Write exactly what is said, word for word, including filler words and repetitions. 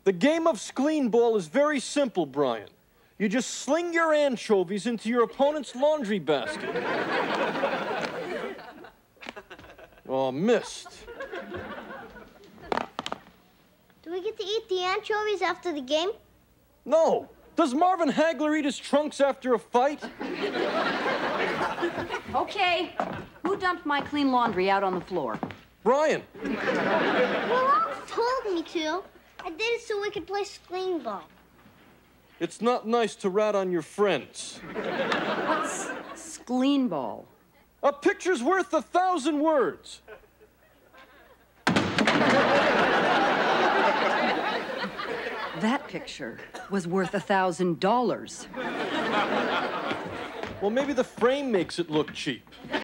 The game of Skleenball is very simple, Brian. You just sling your anchovies into your opponent's laundry basket. Oh, missed. Do we get to eat the anchovies after the game? No. Does Marvin Hagler eat his trunks after a fight? Okay. Who dumped my clean laundry out on the floor? Brian. Well, Alf told me to. I did it so we could play Skleenball. It's not nice to rat on your friends. What's Skleenball? A picture's worth a thousand words. That picture was worth a thousand dollars. Well, maybe the frame makes it look cheap.